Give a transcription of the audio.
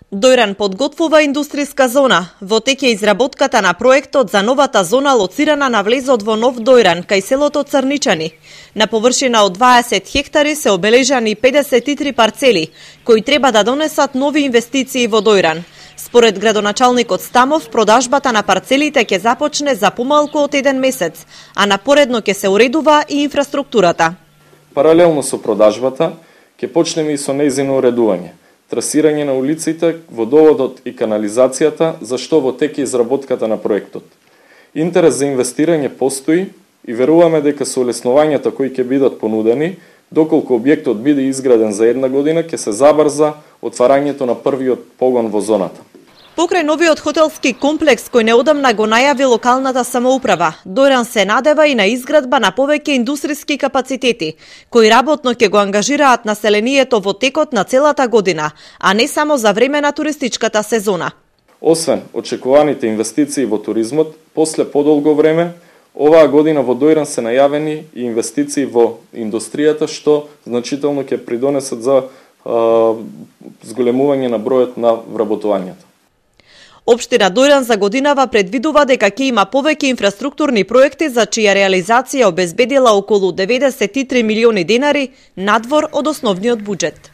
Дојран подготвува индустријска зона. Во тек е изработката на проектот за новата зона лоцирана на влезот во Нов Дојран, кај селото Црничани. На површина од 20 хектари се обележани 53 парцели, кои треба да донесат нови инвестиции во Дојран. Според градоначалникот Стамов, продажбата на парцелите ќе започне за помалку од 1 месец, а напоредно ќе се уредува и инфраструктурата. Паралелно со продажбата, ќе почнеме и со нејзино уредување, трасирање на улиците, водоводот и канализацијата, за што во тек е изработката на проектот. Интерес за инвестирање постои и веруваме дека со улеснувањата кои ќе бидат понудени, доколку објектот биде изграден за 1 година, ќе се забрза отварањето на првиот погон во зоната. Покрај новиот хотелски комплекс кој неодамна го најави локалната самоуправа, Дојран се надева и на изградба на повеќе индустријски капацитети, кои работно ќе го ангажираат населението во текот на целата година, а не само за време на туристичката сезона. Освен очекуваните инвестиции во туризмот, после подолго време, оваа година во Дојран се најавени и инвестиции во индустријата, што значително ќе придонесат за зголемување на бројот на вработувањата. Општина Дојран за годинава предвидува дека ќе има повеќе инфраструктурни проекти за чија реализација обезбедила околу 93 милиони денари надвор од основниот буџет.